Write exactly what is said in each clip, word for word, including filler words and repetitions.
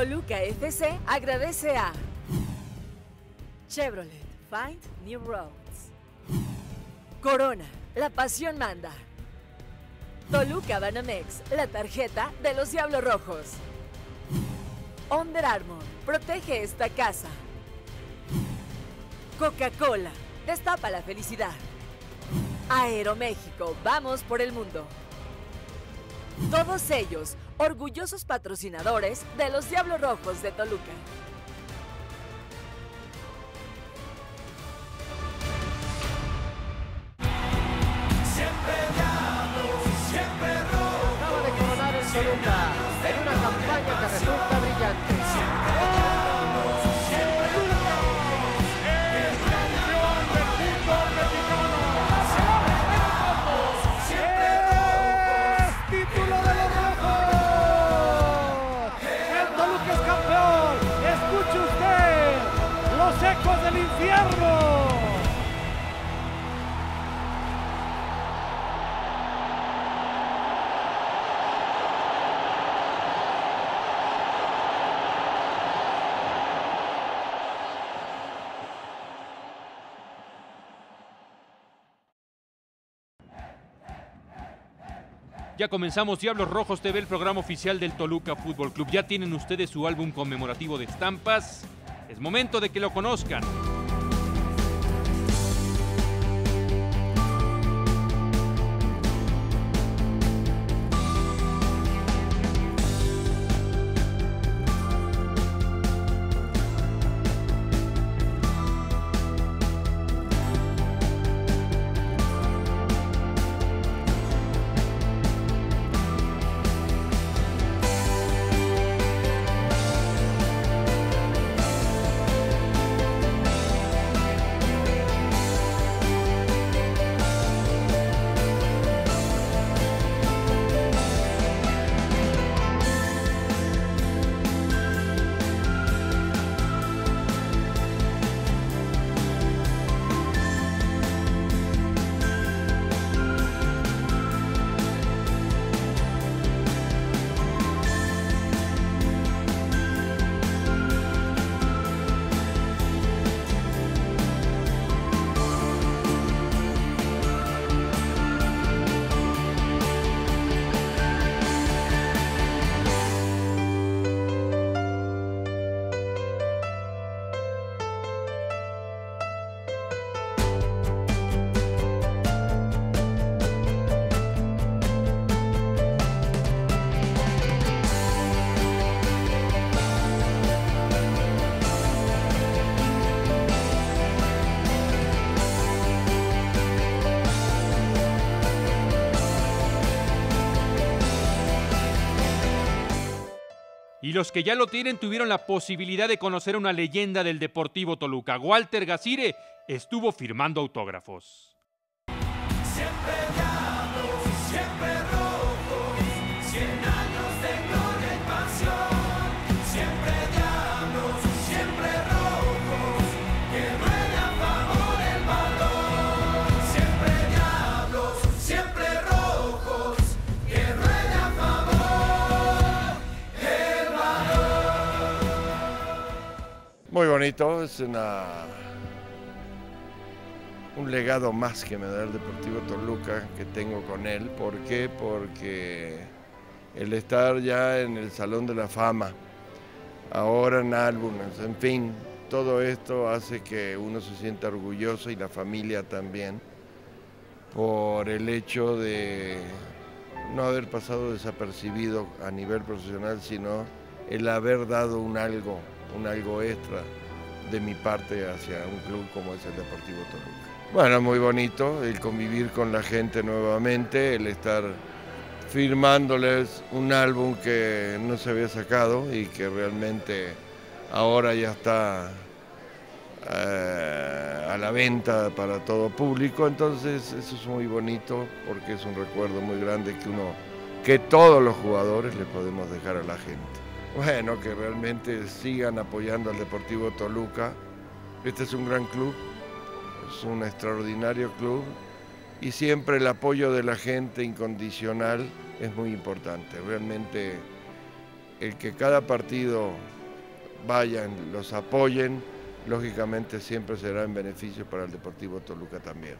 Toluca F C agradece a Chevrolet, Find New Roads. Corona, la pasión manda. Toluca Banamex, la tarjeta de los Diablos Rojos. Under Armour, protege esta casa. Coca-Cola, destapa la felicidad. Aeroméxico, vamos por el mundo. Todos ellos, orgullosos patrocinadores de los Diablos Rojos de Toluca. Siempre Diablos, siempre Rojos. Acaba de coronar el Toluca en una campaña que resulta brillante. ¡Ecos del infierno! Ya comenzamos Diablos Rojos T V, el programa oficial del Toluca Fútbol Club. Ya tienen ustedes su álbum conmemorativo de estampas. Es momento de que lo conozcan. Y los que ya lo tienen tuvieron la posibilidad de conocer a una leyenda del Deportivo Toluca. Walter Gazire estuvo firmando autógrafos. Siempre Diablos, siempre Rojos, cien años de gloria y pasión. Siempre Diablos, siempre Rojos, que ruede a favor el balón. Siempre Diablos, siempre Rojos, que ruede a favor el balón. Muy bonito, es una... un legado más que me da el Deportivo Toluca que tengo con él. ¿Por qué? Porque el estar ya en el Salón de la Fama, ahora en álbumes, en fin, todo esto hace que uno se sienta orgulloso y la familia también por el hecho de no haber pasado desapercibido a nivel profesional, sino el haber dado un algo, un algo extra de mi parte hacia un club como es el Deportivo Toluca. Bueno, muy bonito el convivir con la gente nuevamente, el estar firmándoles un álbum que no se había sacado y que realmente ahora ya está eh, a la venta para todo público. Entonces eso es muy bonito porque es un recuerdo muy grande que uno, que todos los jugadores le podemos dejar a la gente. Bueno, que realmente sigan apoyando al Deportivo Toluca. Este es un gran club. Es un extraordinario club y siempre el apoyo de la gente incondicional es muy importante. Realmente el que cada partido vayan, los apoyen, lógicamente siempre será en beneficio para el Deportivo Toluca también.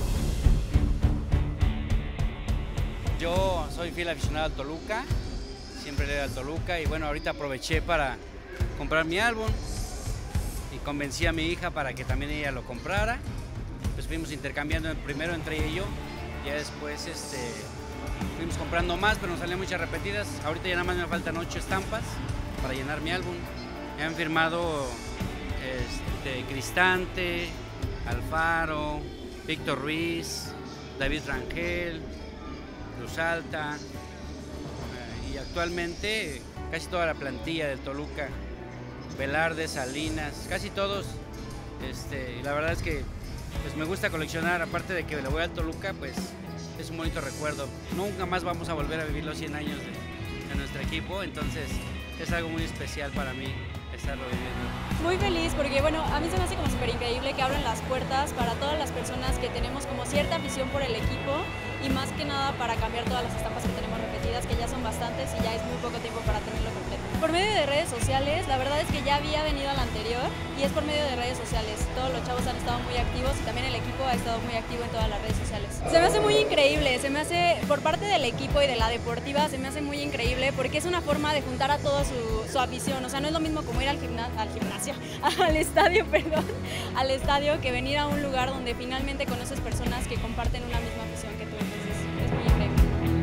Yo soy fiel aficionado al Toluca, siempre le doy al Toluca y bueno, ahorita aproveché para comprar mi álbum y convencí a mi hija para que también ella lo comprara. Pues fuimos intercambiando primero entre ella y yo, ya después este, fuimos comprando más, pero nos salían muchas repetidas. Ahorita ya nada más me faltan ocho estampas para llenar mi álbum. Me han firmado este, Cristante, Alfaro, Víctor Ruiz, David Rangel, Luz Alta eh, y actualmente casi toda la plantilla del Toluca, Velarde, Salinas, casi todos. Este, y la verdad es que pues, me gusta coleccionar, aparte de que le voy al Toluca, pues es un bonito recuerdo. Nunca más vamos a volver a vivir los cien años de, de nuestro equipo, entonces es algo muy especial para mí estarlo viviendo. Muy feliz porque bueno, a mí se me hace como súper increíble que abran las puertas para todas las personas que tenemos como cierta afición por el equipo y más que nada para cambiar todas las estampas que tenemos repetidas, que ya son bastantes y ya es muy poco tiempo para tenerlo completo. Por medio de redes sociales, la verdad es que ya había venido al anterior y es por medio de redes sociales. Todos los chavos han estado muy activos y también el equipo ha estado muy activo en todas las redes sociales. Se me hace muy increíble, se me hace, por parte del equipo y de la deportiva, se me hace muy increíble porque es una forma de juntar a toda su, su afición. O sea, no es lo mismo como ir al, gimna al gimnasio, al estadio, perdón, al estadio, que venir a un lugar donde finalmente conoces personas que comparten una misma afición que tú. Entonces, es muy increíble.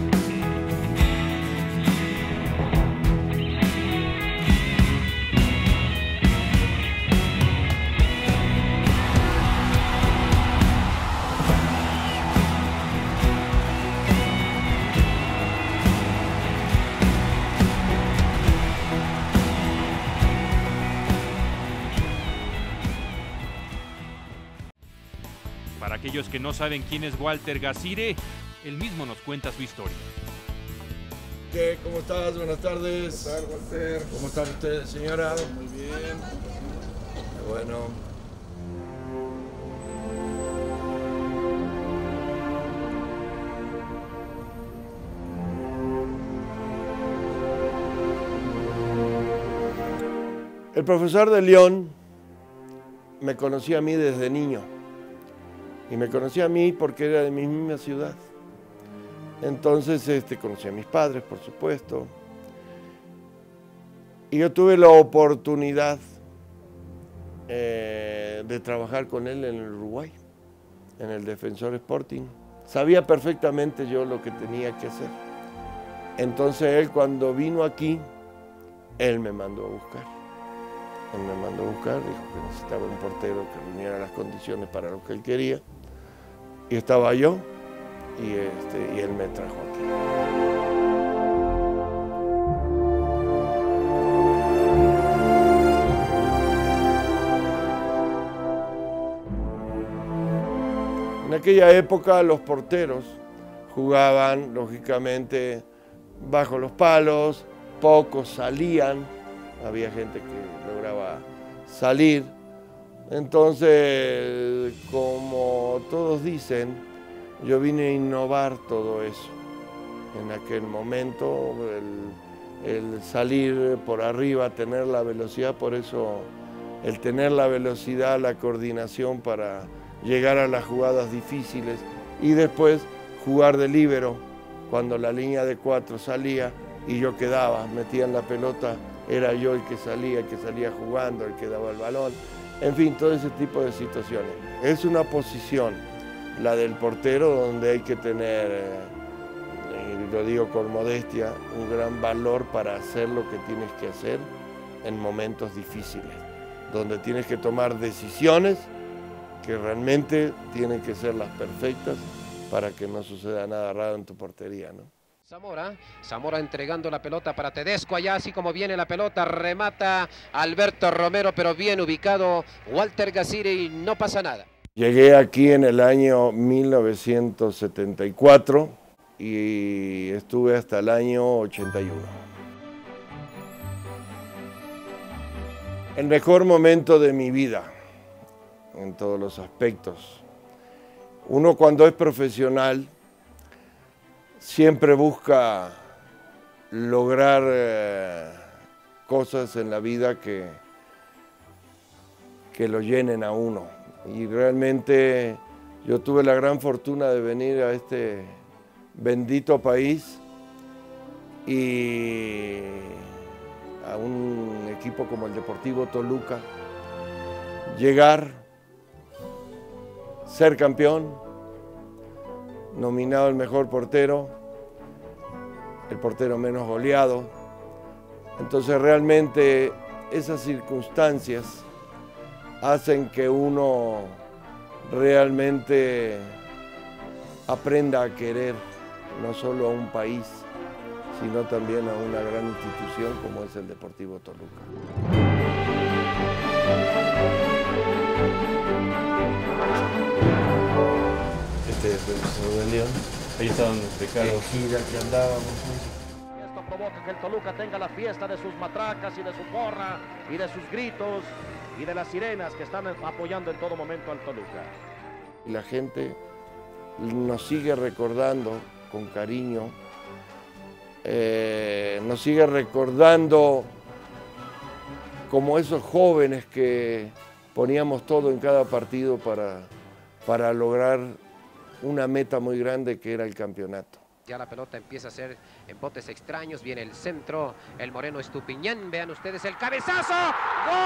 Para aquellos que no saben quién es Walter Gazire, él mismo nos cuenta su historia. ¿Qué? ¿Cómo estás? Buenas tardes. ¿Qué tal, Walter? ¿Cómo están ustedes, señora? Muy bien. Qué bueno. El profesor de León me conocía a mí desde niño. Y me conocía a mí porque era de mi misma ciudad. Entonces este, conocí a mis padres, por supuesto. Y yo tuve la oportunidad eh, de trabajar con él en el Uruguay, en el Defensor Sporting. Sabía perfectamente yo lo que tenía que hacer. Entonces él, cuando vino aquí, él me mandó a buscar. Él me mandó a buscar, dijo que necesitaba un portero que reuniera las condiciones para lo que él quería. Y estaba yo, y, este, y él me trajo aquí. En aquella época los porteros jugaban, lógicamente, bajo los palos, pocos salían, había gente que lograba salir. Entonces, como todos dicen, yo vine a innovar todo eso. En aquel momento, el, el salir por arriba, tener la velocidad, por eso el tener la velocidad, la coordinación para llegar a las jugadas difíciles y después jugar de líbero, cuando la línea de cuatro salía y yo quedaba, metían la pelota, era yo el que salía, el que salía jugando, el que daba el balón. En fin, todo ese tipo de situaciones. Es una posición, la del portero, donde hay que tener, y lo digo con modestia, un gran valor para hacer lo que tienes que hacer en momentos difíciles, donde tienes que tomar decisiones que realmente tienen que ser las perfectas para que no suceda nada raro en tu portería, ¿no? Zamora, Zamora entregando la pelota para Tedesco, allá así como viene la pelota, remata Alberto Romero, pero bien ubicado Walter Gazire y no pasa nada. Llegué aquí en el año mil novecientos setenta y cuatro y estuve hasta el año ochenta y uno. El mejor momento de mi vida, en todos los aspectos. Uno cuando es profesional siempre busca lograr eh, cosas en la vida que, que lo llenen a uno. Y realmente yo tuve la gran fortuna de venir a este bendito país y a un equipo como el Deportivo Toluca, llegar, ser campeón, nominado el mejor portero, el portero menos goleado. Entonces realmente esas circunstancias hacen que uno realmente aprenda a querer no solo a un país, sino también a una gran institución como es el Deportivo Toluca. Este es el Cerro de León. Ahí está donde Ricardo. En gira que andábamos. Esto provoca que el Toluca tenga la fiesta de sus matracas y de su porra y de sus gritos y de las sirenas que están apoyando en todo momento al Toluca. La gente nos sigue recordando con cariño, eh, nos sigue recordando como esos jóvenes que poníamos todo en cada partido para, para lograr una meta muy grande que era el campeonato. Ya la pelota empieza a hacer en botes extraños, viene el centro, el Moreno Estupiñán, vean ustedes el cabezazo, ¡gol!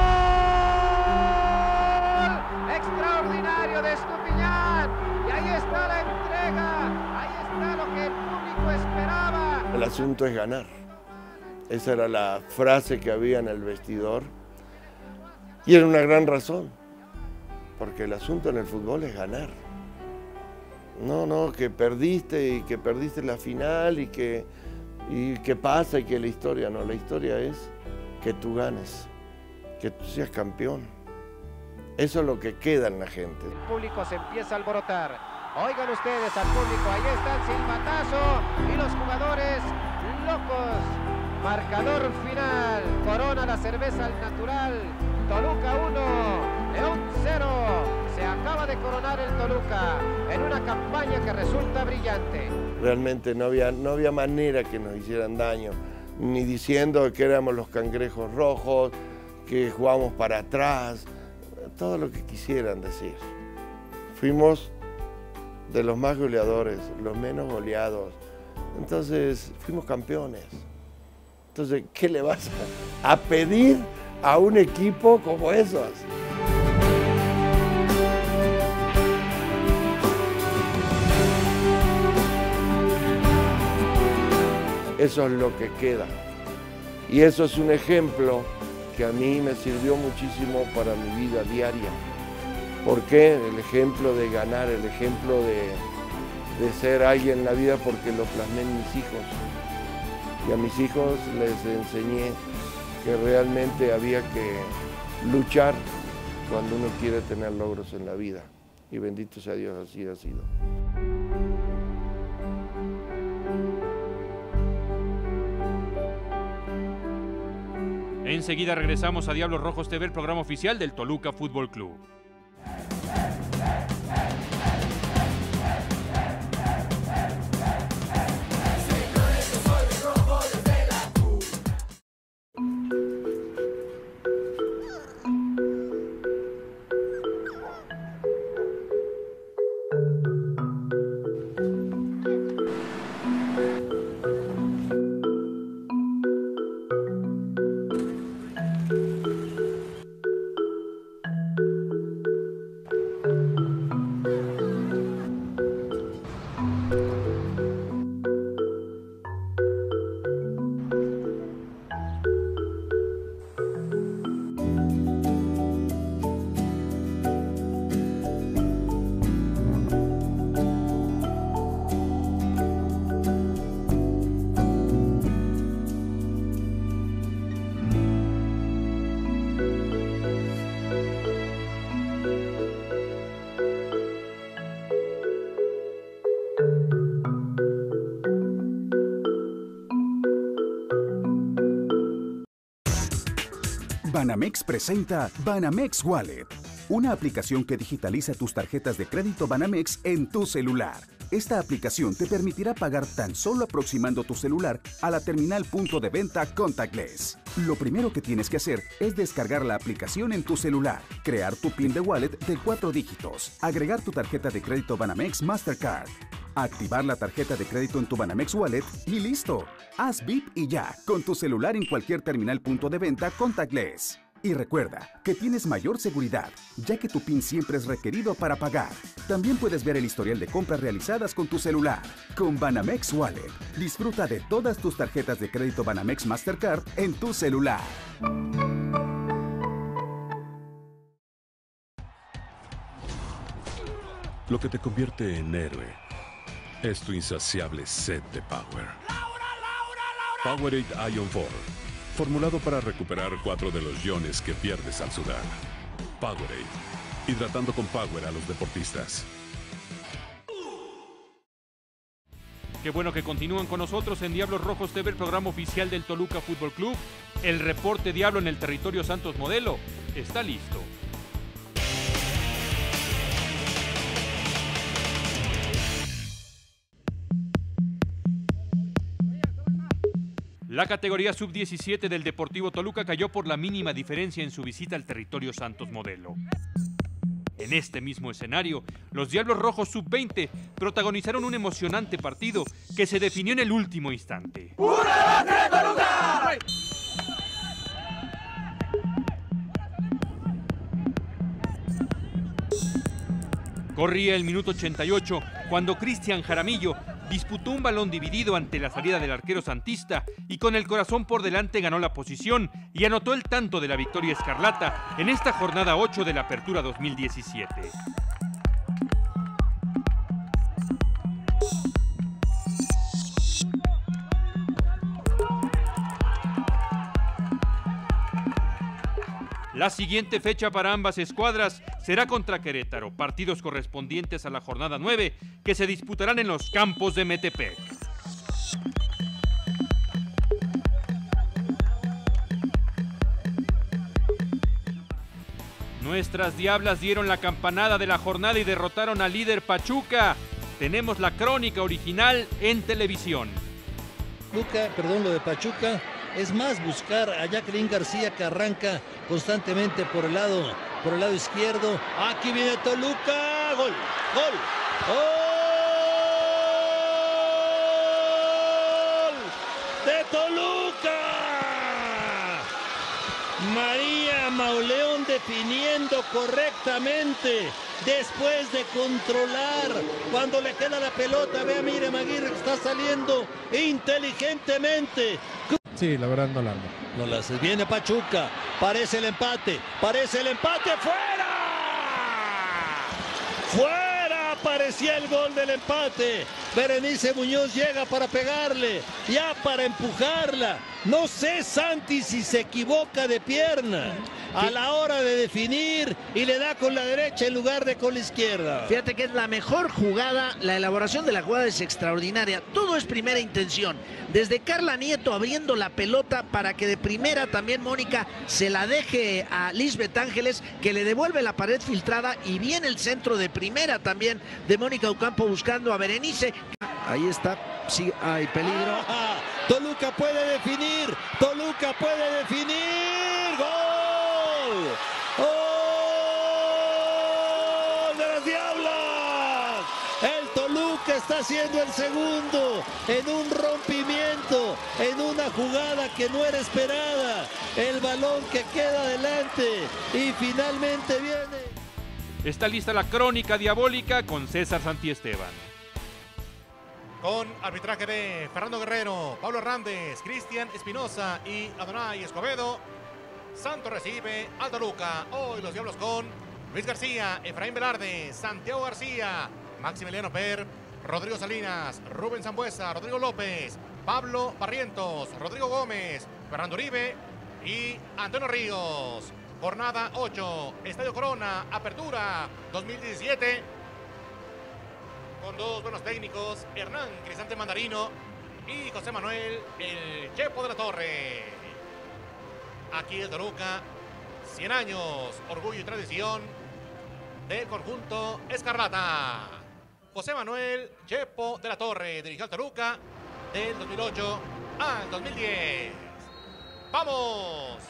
Extraordinario de Estupiñán, y ahí está la entrega, ahí está lo que el público esperaba. El asunto es ganar, esa era la frase que había en el vestidor, y era una gran razón, porque el asunto en el fútbol es ganar. No, no, que perdiste y que perdiste la final y que, y que pasa y que la historia, no, la historia es que tú ganes, que tú seas campeón. Eso es lo que queda en la gente. El público se empieza a alborotar. Oigan ustedes al público, ahí está el silbatazo y los jugadores locos. Marcador final, Corona la cerveza al natural, Toluca uno, León cero. Se acaba de coronar el Toluca en una campaña que resulta brillante. Realmente no había, no había manera que nos hicieran daño, ni diciendo que éramos los cangrejos rojos, que jugábamos para atrás, todo lo que quisieran decir. Fuimos de los más goleadores, los menos goleados, entonces fuimos campeones. Entonces, ¿qué le vas a pedir a un equipo como esos? Eso es lo que queda. Y eso es un ejemplo que a mí me sirvió muchísimo para mi vida diaria. ¿Por qué? El ejemplo de ganar, el ejemplo de, de ser alguien en la vida, porque lo plasmé en mis hijos. Y a mis hijos les enseñé que realmente había que luchar cuando uno quiere tener logros en la vida. Y bendito sea Dios, así ha sido. Enseguida regresamos a Diablos Rojos T V, el programa oficial del Toluca Fútbol Club. Banamex presenta Banamex Wallet, una aplicación que digitaliza tus tarjetas de crédito Banamex en tu celular, Esta aplicación te permitirá pagar tan solo aproximando tu celular a la terminal punto de venta contactless. Lo primero que tienes que hacer es descargar la aplicación en tu celular, crear tu PIN de wallet de cuatro dígitos, agregar tu tarjeta de crédito Banamex Mastercard, activar la tarjeta de crédito en tu Banamex Wallet y listo. Haz V I P y ya, con tu celular en cualquier terminal punto de venta contactless. Y recuerda que tienes mayor seguridad, ya que tu PIN siempre es requerido para pagar. También puedes ver el historial de compras realizadas con tu celular. Con Banamex Wallet, disfruta de todas tus tarjetas de crédito Banamex Mastercard en tu celular. Lo que te convierte en héroe es tu insaciable sed de power. Powerade Ion cuatro. Formulado para recuperar cuatro de los iones que pierdes al sudar. Powerade. Hidratando con power a los deportistas. Qué bueno que continúan con nosotros en Diablos Rojos T V, el programa oficial del Toluca Fútbol Club. El reporte Diablo en el territorio Santos Modelo está listo. La categoría sub diecisiete del Deportivo Toluca cayó por la mínima diferencia en su visita al territorio Santos Modelo. En este mismo escenario, los Diablos Rojos sub veinte protagonizaron un emocionante partido que se definió en el último instante. ¡Una, dos, tres, Toluca! Corría el minuto ochenta y ocho cuando Cristian Jaramillo disputó un balón dividido ante la salida del arquero santista y con el corazón por delante ganó la posición y anotó el tanto de la victoria escarlata en esta jornada ocho de la Apertura dos mil diecisiete. La siguiente fecha para ambas escuadras será contra Querétaro, partidos correspondientes a la jornada nueve que se disputarán en los campos de Metepec. Nuestras Diablas dieron la campanada de la jornada y derrotaron al líder Pachuca. Tenemos la crónica original en televisión. Luca, perdón, lo de Pachuca. Es más buscar a Jacqueline García, que arranca constantemente por el lado, por el lado izquierdo. Aquí viene Toluca. Gol, gol, gol de Toluca. María Mauleón definiendo correctamente después de controlar. Cuando le queda la pelota, vea, mire, Aguirre está saliendo inteligentemente. Sí, la verdad no la ando. No la hace. Viene Pachuca. Parece el empate. Parece el empate. ¡Fuera! ¡Fuera! Parecía el gol del empate. Berenice Muñoz llega para pegarle. Ya para empujarla. No sé, Santi, si se equivoca de pierna a la hora de definir y le da con la derecha en lugar de con la izquierda. Fíjate que es la mejor jugada, la elaboración de la jugada es extraordinaria, todo es primera intención. Desde Carla Nieto abriendo la pelota para que de primera también Mónica se la deje a Lisbeth Ángeles, que le devuelve la pared filtrada, y viene el centro de primera también de Mónica Ocampo buscando a Berenice. Ahí está, sí, hay peligro. Ah, Toluca puede definir, Toluca puede definir. ¡Gol! ¡Gol de las Diablas! El Toluca está haciendo el segundo en un rompimiento, en una jugada que no era esperada. El balón que queda adelante y finalmente viene. Está lista la crónica diabólica con César Santiesteban. Con arbitraje de Fernando Guerrero, Pablo Hernández, Cristian Espinosa y Adonai Escobedo. Santos recibe al Toluca. Hoy los Diablos con Luis García, Efraín Velarde, Santiago García, Maximiliano Per, Rodrigo Salinas, Rubén Zambuesa, Rodrigo López, Pablo Barrientos, Rodrigo Gómez, Fernando Uribe y Antonio Ríos. Jornada ocho, Estadio Corona, Apertura dos mil diecisiete. Con dos buenos técnicos, Hernán Cristante Mandarino y José Manuel El Chepo de la Torre. Aquí el Toluca, cien años, orgullo y tradición del conjunto escarlata. José Manuel Chepo de la Torre dirigió al Toluca del dos mil ocho al dos mil diez. ¡Vamos!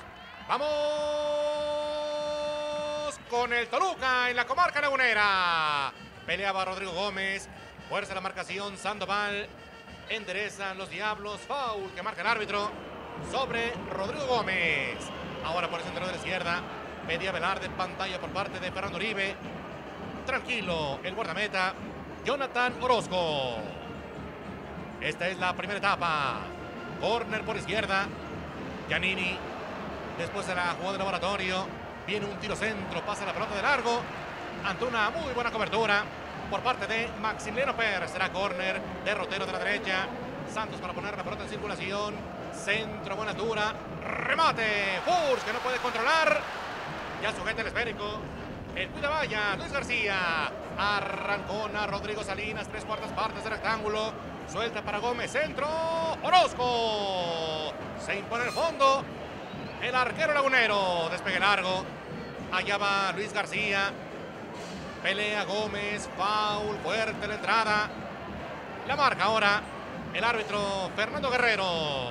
¡Vamos! Con el Toluca en la comarca lagunera. Peleaba Rodrigo Gómez. Fuerza la marcación. Sandoval. Enderezan los Diablos. Foul que marca el árbitro sobre Rodrigo Gómez. Ahora por el centro de la izquierda. Pedía Velarde, pantalla por parte de Fernando Uribe. Tranquilo el guardameta Jonathan Orozco. Esta es la primera etapa. Corner por izquierda. Giannini. Después de la jugada de laboratorio. Viene un tiro centro. Pasa la pelota de largo. Ante una muy buena cobertura por parte de Maximiliano Per. Será corner. Derrotero de la derecha. Santos para poner la pelota en circulación. Centro, buena altura. Remate. Furs que no puede controlar. Ya sujeta el esférico. El cuida vaya. Luis García. Arrancona Rodrigo Salinas. Tres cuartas partes del rectángulo. Suelta para Gómez. Centro. Orozco. Se impone el fondo. El arquero lagunero. Despegue largo. Allá va Luis García. Pelea Gómez. Foul. Fuerte la entrada. La marca ahora el árbitro Fernando Guerrero.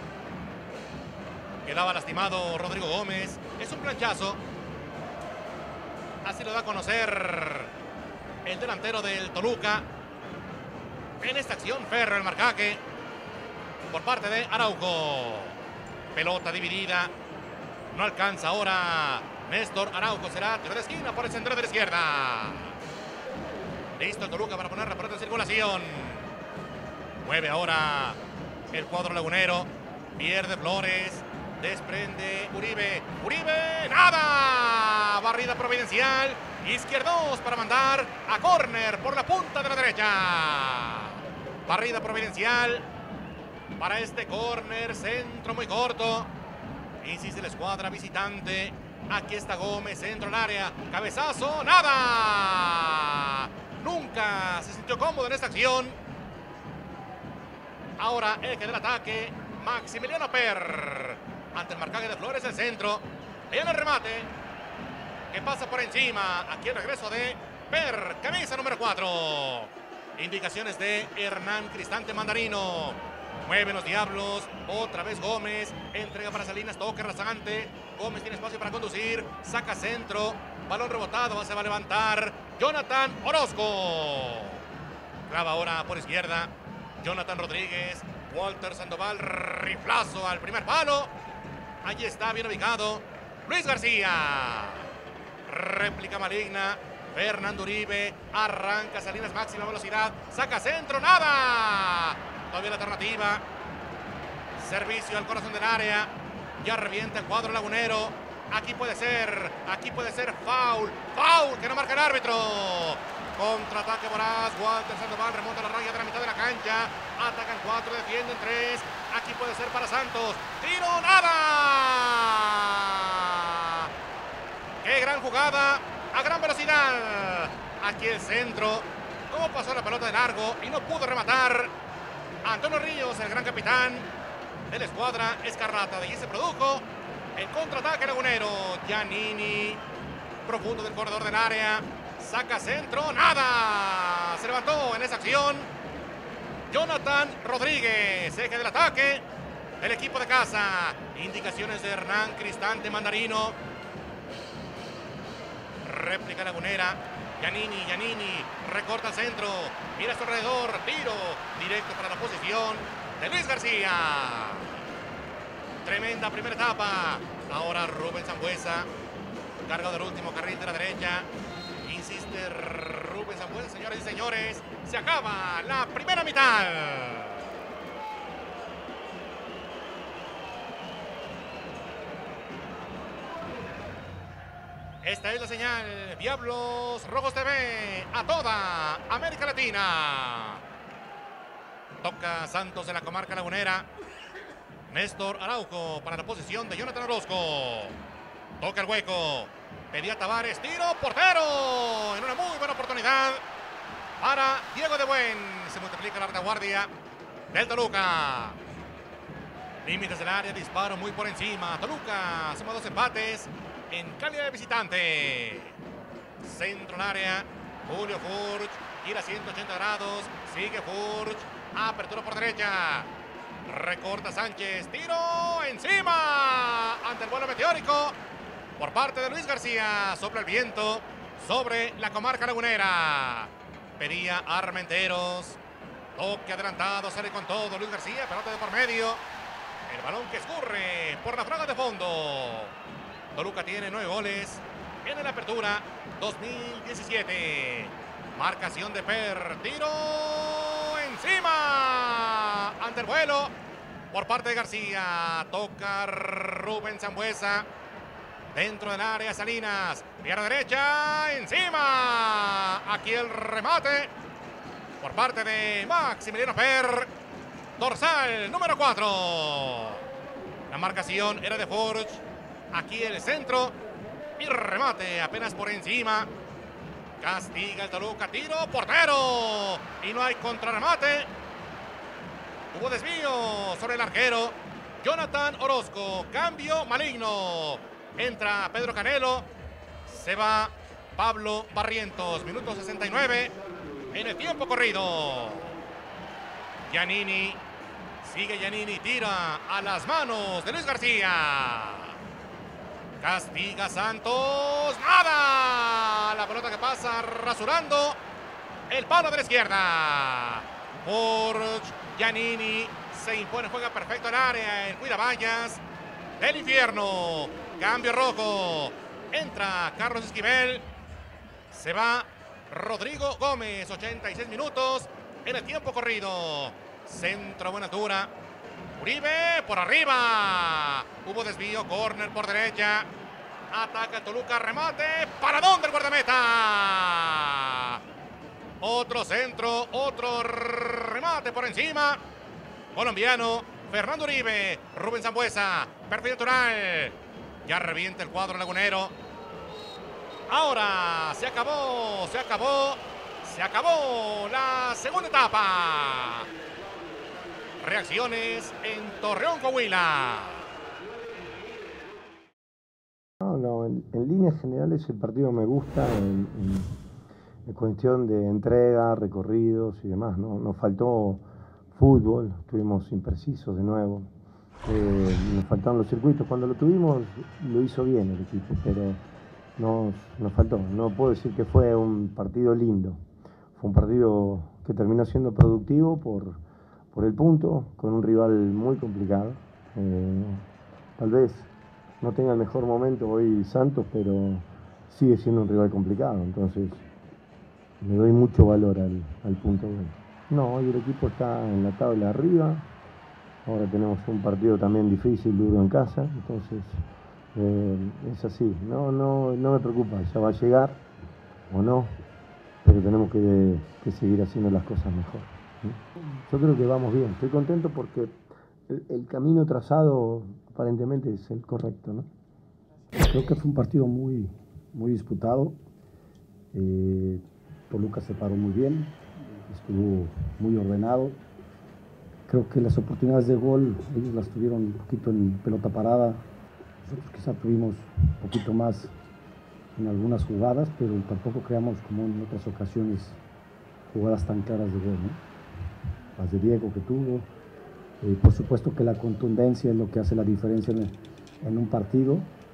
Quedaba lastimado Rodrigo Gómez. Es un planchazo. Así lo da a conocer el delantero del Toluca. En esta acción, Ferro el marcaje por parte de Araujo. Pelota dividida. No alcanza ahora Néstor Araujo. Será tiro de esquina por el centro de la izquierda. Listo el Toluca para poner la pelota en circulación. Mueve ahora el cuadro lagunero. Pierde Flores. Desprende Uribe. Uribe. ¡Nada! Barrida providencial. Izquierdos para mandar a córner por la punta de la derecha. Barrida providencial para este córner. Centro muy corto. Insiste la escuadra visitante. Aquí está Gómez. Centro al área. Cabezazo. ¡Nada! Nunca se sintió cómodo en esta acción. Ahora eje del ataque. Maximiliano Per. Ante el marcaje de Flores, el centro. Viene el remate. Que pasa por encima. Aquí el regreso de Per. Camisa número cuatro. Indicaciones de Hernán Cristante Mandarino. Mueven los Diablos. Otra vez Gómez. Entrega para Salinas. Toque rasante. Gómez tiene espacio para conducir. Saca centro. Balón rebotado. Se va a levantar Jonathan Orozco. Clava ahora por izquierda Jonathan Rodríguez. Walter Sandoval. Riflazo al primer palo. Allí está, bien ubicado Luis García. Réplica maligna. Fernando Uribe. Arranca Salinas, máxima velocidad. Saca centro, nada. Todavía la alternativa. Servicio al corazón del área. Ya revienta el cuadro lagunero. Aquí puede ser. Aquí puede ser foul. Foul que no marca el árbitro. Contraataque voraz. Walter Sandoval remonta la raya de la mitad de la cancha. Atacan cuatro, defienden tres. Aquí puede ser para Santos. Tiro, nada. Qué gran jugada a gran velocidad. Aquí el centro. Cómo pasó la pelota de largo y no pudo rematar Antonio Ríos, el gran capitán de la escuadra escarlata. De allí se produjo el contraataque lagunero. Giannini, profundo del corredor del área. Saca centro, nada. Se levantó en esa acción Jonathan Rodríguez, eje del ataque del equipo de casa. Indicaciones de Hernán Cristante Mandarino. Réplica lagunera. Giannini, Giannini, recorta el centro. Mira a su alrededor, tiro directo para la posición de Luis García. Tremenda primera etapa. Ahora Rubén Sambueza, carga del último carril de la derecha. Insiste Rubén Sambueza, señoras y señores. Se acaba la primera mitad. Esta es la señal Diablos Rojos T V a toda América Latina. Toca Santos en la comarca lagunera. Néstor Araujo para la posición de Jonathan Orozco. Toca el hueco. Pedía Tavares, tiro, portero. En una muy buena oportunidad para Diego de Buen. Se multiplica la retaguardia del Toluca. Límites del área, disparo muy por encima. Toluca suma dos empates en calidad de visitante. Centro al área. Julio Furch gira ciento ochenta grados, sigue Furch, apertura por derecha, recorta Sánchez, tiro encima, ante el vuelo meteórico por parte de Luis García, sopla el viento sobre la comarca lagunera, pedía Armenteros, toque adelantado, sale con todo Luis García, pelota de por medio, el balón que escurre por la franja de fondo. Toluca tiene nueve goles en la apertura dos mil diecisiete. Marcación de Per, tiro encima, ante el vuelo por parte de García, toca Rubén Sambueza, dentro del área Salinas, pierna derecha, encima, aquí el remate por parte de Maximiliano Per, dorsal número cuatro. La marcación era de Forge, aquí el centro y remate apenas por encima. Castiga el Toluca, tiro, portero y no hay contrarremate. Hubo desvío sobre el arquero Jonathan Orozco, cambio maligno. Entra Pedro Canelo, se va Pablo Barrientos, minuto sesenta y nueve en el tiempo corrido. Giannini, sigue Giannini, tira a las manos de Luis García. Castiga Santos, nada. La pelota que pasa rasurando el palo de la izquierda. Forge, Giannini se impone, juega perfecto el área, el cuidavallas del infierno. Cambio rojo, entra Carlos Esquivel, se va Rodrigo Gómez, ochenta y seis minutos en el tiempo corrido. Centro a buena altura, Uribe por arriba, hubo desvío, córner por derecha, ataca el Toluca, remate, paradón del guardameta. Otro centro, otro remate por encima, colombiano, Fernando Uribe, Rubén Sambueza, perfil natural, ya revienta el cuadro lagunero. Ahora se acabó, se acabó, se acabó la segunda etapa. Reacciones en Torreón, Coahuila. No, no, en, en líneas generales el partido me gusta, en, en, en cuestión de entrega, recorridos y demás, ¿no? Nos faltó fútbol, estuvimos imprecisos de nuevo, eh, nos faltaron los circuitos, cuando lo tuvimos lo hizo bien el equipo, pero nos, nos faltó. No puedo decir que fue un partido lindo, fue un partido que terminó siendo productivo por, por el punto, con un rival muy complicado. Eh, tal vez no tenga el mejor momento hoy Santos, pero sigue siendo un rival complicado, entonces le doy mucho valor al, al punto hoy. No, hoy el equipo está en la tabla arriba, ahora tenemos un partido también difícil, duro en casa, entonces eh, es así, no, no, no me preocupa, ya va a llegar o no, pero tenemos que, que seguir haciendo las cosas mejor. Yo creo que vamos bien, estoy contento porque el, el camino trazado aparentemente es el correcto, ¿no? Creo que fue un partido muy, muy disputado, eh, Toluca se paró muy bien, estuvo muy ordenado. Creo que las oportunidades de gol, ellos las tuvieron un poquito en pelota parada. Nosotros quizá tuvimos un poquito más en algunas jugadas, pero tampoco creamos, como en otras ocasiones, jugadas tan claras de gol, ¿no? Las de Diego que tuvo. Eh, por supuesto que la contundencia es lo que hace la diferencia en, en un partido.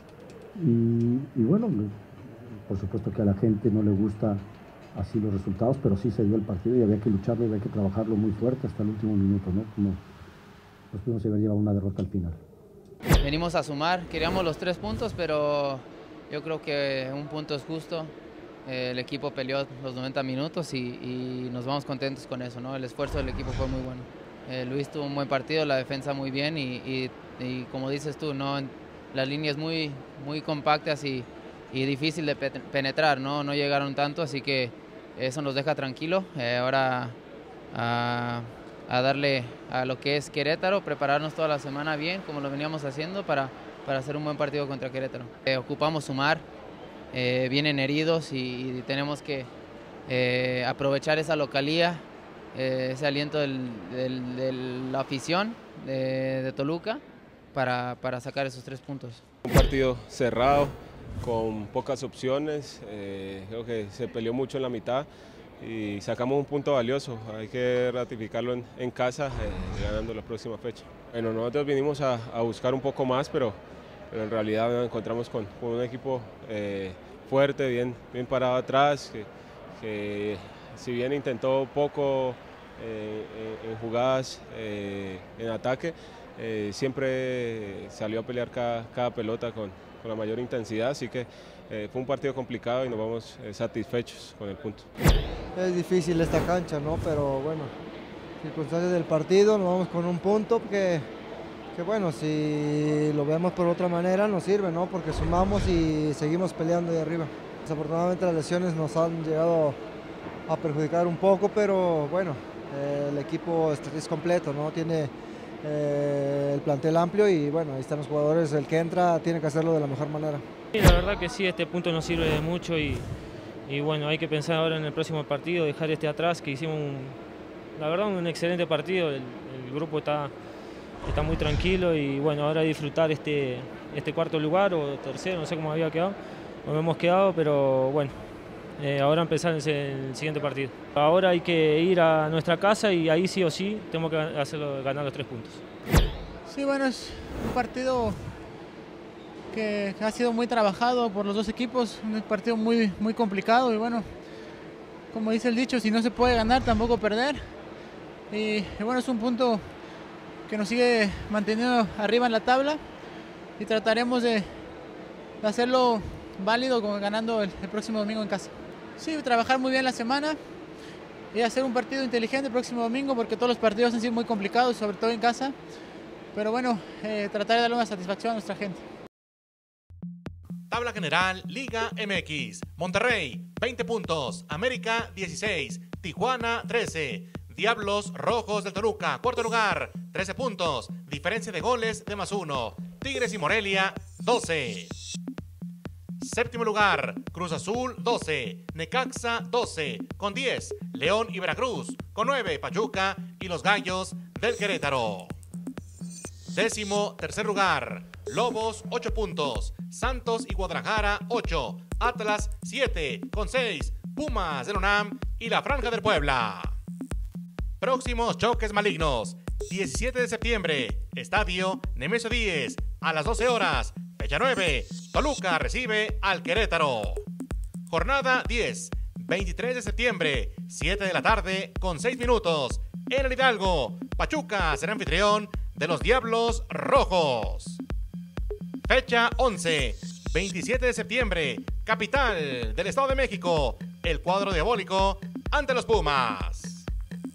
Y, y bueno, por supuesto que a la gente no le gusta así los resultados, pero sí se dio el partido y había que lucharlo y había que trabajarlo muy fuerte hasta el último minuto, ¿no? Como nos pudimos haber llevado una derrota al final. Venimos a sumar, queríamos los tres puntos, pero yo creo que un punto es justo. Eh, el equipo peleó los noventa minutos y, y nos vamos contentos con eso, ¿no? El esfuerzo del equipo fue muy bueno. Eh, Luis tuvo un buen partido, la defensa muy bien y, y, y como dices tú, ¿no? Las líneas muy, muy compactas y, y difícil de penetrar, ¿no? No llegaron tanto, así que eso nos deja tranquilo. Eh, ahora a, a darle a lo que es Querétaro, prepararnos toda la semana bien, como lo veníamos haciendo, para, para hacer un buen partido contra Querétaro. Eh, ocupamos sumar, eh, vienen heridos y, y tenemos que eh, aprovechar esa localía, eh, ese aliento del, del, de la afición de, de Toluca para, para sacar esos tres puntos. Un partido cerrado, con pocas opciones, eh, creo que se peleó mucho en la mitad y sacamos un punto valioso. Hay que ratificarlo en, en casa, eh, ganando la próxima fecha. Bueno, nosotros vinimos a, a buscar un poco más, pero, pero en realidad nos encontramos con, con un equipo eh, fuerte, bien, bien parado atrás, que, que si bien intentó poco eh, en, en jugadas, eh, en ataque, eh, siempre salió a pelear cada, cada pelota con, con la mayor intensidad, así que eh, fue un partido complicado y nos vamos eh, satisfechos con el punto. Es difícil esta cancha, ¿no? Pero bueno, circunstancias del partido, nos vamos con un punto que, que bueno, si lo vemos por otra manera nos sirve, ¿no? Porque sumamos y seguimos peleando de arriba. Desafortunadamente las lesiones nos han llegado a perjudicar un poco, pero bueno, eh, el equipo es completo, ¿no? Tiene eh, el plantel amplio y bueno, ahí están los jugadores, el que entra tiene que hacerlo de la mejor manera. Sí, la verdad que sí, este punto nos sirve de mucho y, y bueno, hay que pensar ahora en el próximo partido, dejar este atrás, que hicimos un, la verdad un excelente partido, el, el grupo está, está muy tranquilo y bueno, ahora disfrutar este, este cuarto lugar o tercero, no sé cómo había quedado, nos hemos quedado, pero bueno, eh, ahora empezar el, el siguiente partido. Ahora hay que ir a nuestra casa y ahí sí o sí tenemos que hacerlo, ganar los tres puntos. Sí, bueno, es un partido que ha sido muy trabajado por los dos equipos, un partido muy, muy complicado y bueno, como dice el dicho, si no se puede ganar tampoco perder y, y bueno, es un punto que nos sigue manteniendo arriba en la tabla y trataremos de, de hacerlo válido como ganando el, el próximo domingo en casa. Sí, trabajar muy bien la semana y hacer un partido inteligente el próximo domingo porque todos los partidos han sido muy complicados, sobre todo en casa, pero bueno, eh, tratar de darle una satisfacción a nuestra gente. Tabla general, Liga M X. Monterrey, veinte puntos. América, dieciséis. Tijuana, trece. Diablos Rojos del Toluca, cuarto lugar, trece puntos. Diferencia de goles de más uno. Tigres y Morelia, doce. Séptimo lugar, Cruz Azul, doce. Necaxa, doce. Con diez. León y Veracruz. Con nueve, Pachuca y los Gallos del Querétaro. Décimo tercer lugar, Lobos, ocho puntos. Santos y Guadalajara, ocho. Atlas, siete. Con seis. Pumas del UNAM y la Franja del Puebla. Próximos choques malignos. diecisiete de septiembre. Estadio Nemesio diez. A las doce horas. Fecha nueve. Toluca recibe al Querétaro. Jornada diez. veintitrés de septiembre. siete de la tarde con seis minutos. En el Hidalgo. Pachuca será anfitrión de los Diablos Rojos. Fecha once, veintisiete de septiembre, capital del Estado de México, el cuadro diabólico ante los Pumas.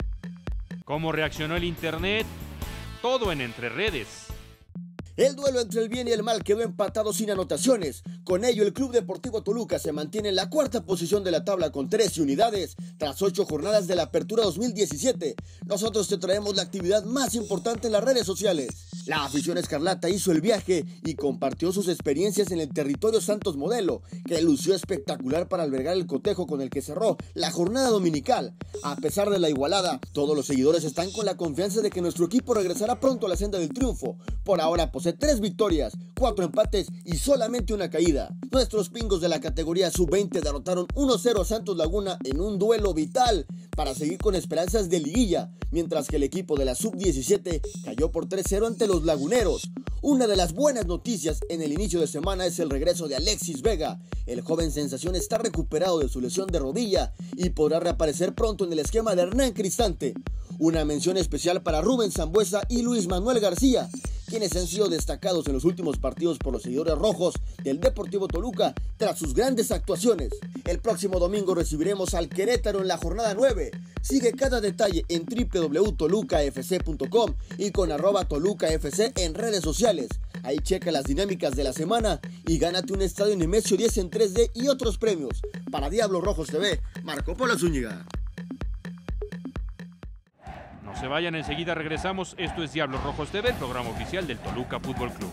¿Cómo reaccionó el internet? Todo en Entre Redes. El duelo entre el bien y el mal quedó empatado sin anotaciones. Con ello, el Club Deportivo Toluca se mantiene en la cuarta posición de la tabla con trece unidades, tras ocho jornadas de la Apertura dos mil diecisiete. Nosotros te traemos la actividad más importante en las redes sociales. La afición escarlata hizo el viaje y compartió sus experiencias en el territorio Santos Modelo, que lució espectacular para albergar el cotejo con el que cerró la jornada dominical. A pesar de la igualada, todos los seguidores están con la confianza de que nuestro equipo regresará pronto a la senda del triunfo. Por ahora posee tres victorias, cuatro empates y solamente una caída. Nuestros pingos de la categoría sub veinte derrotaron uno cero a Santos Laguna en un duelo vital para seguir con esperanzas de liguilla, mientras que el equipo de la sub diecisiete cayó por tres cero ante los laguneros. Una de las buenas noticias en el inicio de semana es el regreso de Alexis Vega. El joven sensación está recuperado de su lesión de rodilla y podrá reaparecer pronto en el esquema de Hernán Cristante. Una mención especial para Rubén Sambuesa y Luis Manuel García, quienes han sido destacados en los últimos partidos por los seguidores rojos del Deportivo Toluca tras sus grandes actuaciones. El próximo domingo recibiremos al Querétaro en la jornada nueve. Sigue cada detalle en doble u doble u doble u punto toluca f c punto com y con arroba tolucafc en redes sociales. Ahí checa las dinámicas de la semana y gánate un estadio Nemesio diez en tres D y otros premios. Para Diablos Rojos T V, Marco Polo Zúñiga. No se vayan, enseguida regresamos. Esto es Diablos Rojos T V, el programa oficial del Toluca Fútbol Club.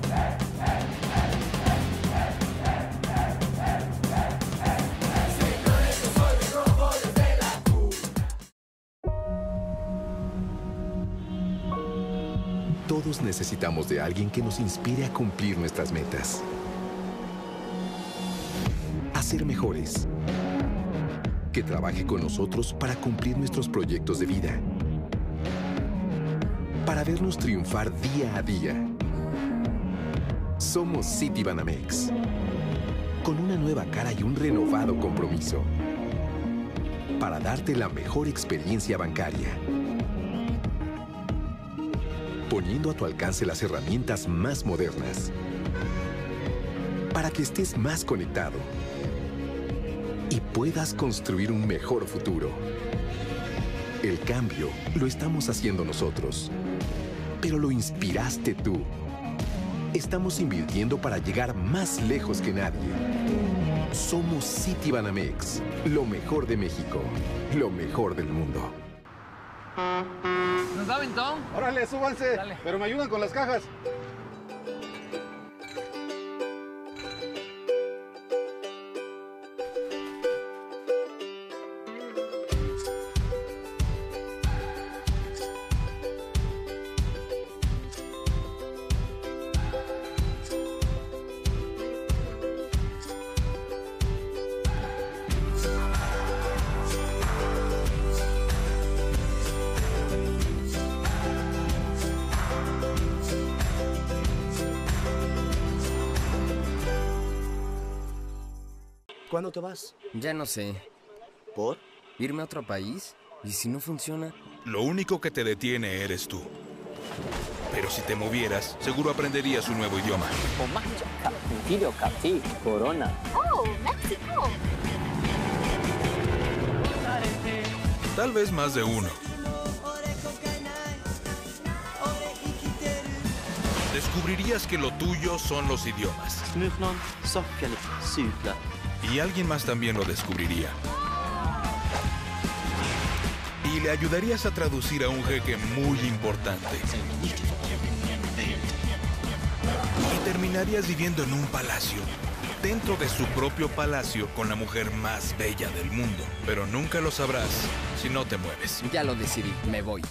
Todos necesitamos de alguien que nos inspire a cumplir nuestras metas, a ser mejores, que trabaje con nosotros para cumplir nuestros proyectos de vida, para vernos triunfar día a día. Somos Citibanamex, con una nueva cara y un renovado compromiso, para darte la mejor experiencia bancaria, poniendo a tu alcance las herramientas más modernas, para que estés más conectado y puedas construir un mejor futuro. El cambio lo estamos haciendo nosotros, pero lo inspiraste tú. Estamos invirtiendo para llegar más lejos que nadie. Somos Citibanamex, lo mejor de México, lo mejor del mundo. ¿Nos da aventón? Órale, súbanse. Dale. Pero me ayudan con las cajas. ¿Cuándo te vas? Ya no sé. ¿Por? ¿Irme a otro país? ¿Y si no funciona? Lo único que te detiene eres tú. Pero si te movieras, seguro aprenderías un nuevo idioma. Corona. Oh, México. Tal vez más de uno. Descubrirías que lo tuyo son los idiomas. Y alguien más también lo descubriría. Y le ayudarías a traducir a un jeque muy importante. Y terminarías viviendo en un palacio, dentro de su propio palacio, con la mujer más bella del mundo. Pero nunca lo sabrás si no te mueves. Ya lo decidí, me voy.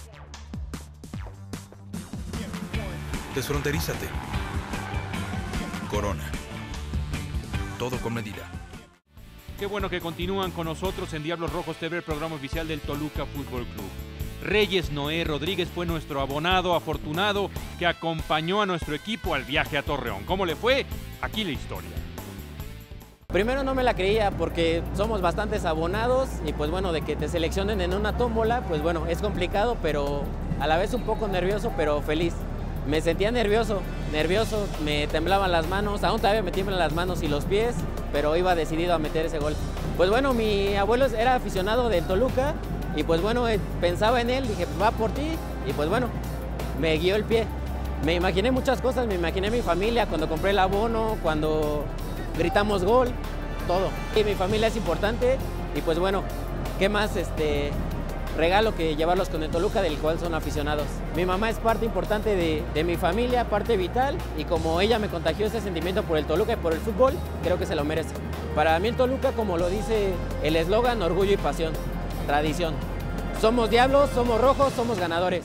Desfronterízate. Corona. Todo con medida. Qué bueno que continúan con nosotros en Diablos Rojos T V, el programa oficial del Toluca Fútbol Club. Reyes Noé Rodríguez fue nuestro abonado afortunado que acompañó a nuestro equipo al viaje a Torreón. ¿Cómo le fue? Aquí la historia. Primero no me la creía porque somos bastantes abonados y pues bueno, de que te seleccionen en una tómbola, pues bueno, es complicado, pero a la vez un poco nervioso, pero feliz. Me sentía nervioso, nervioso, me temblaban las manos, aún todavía me tiemblan las manos y los pies, pero iba decidido a meter ese gol. Pues bueno, mi abuelo era aficionado del Toluca y pues bueno, pensaba en él, dije, va por ti, y pues bueno, me guió el pie. Me imaginé muchas cosas, me imaginé mi familia cuando compré el abono, cuando gritamos gol, todo. Y mi familia es importante y pues bueno, ¿qué más este, regalo que llevarlos con el Toluca, del cual son aficionados? Mi mamá es parte importante de, de mi familia, parte vital, y como ella me contagió ese sentimiento por el Toluca y por el fútbol, creo que se lo merece. Para mí el Toluca, como lo dice el eslogan, orgullo y pasión, tradición. Somos diablos, somos rojos, somos ganadores.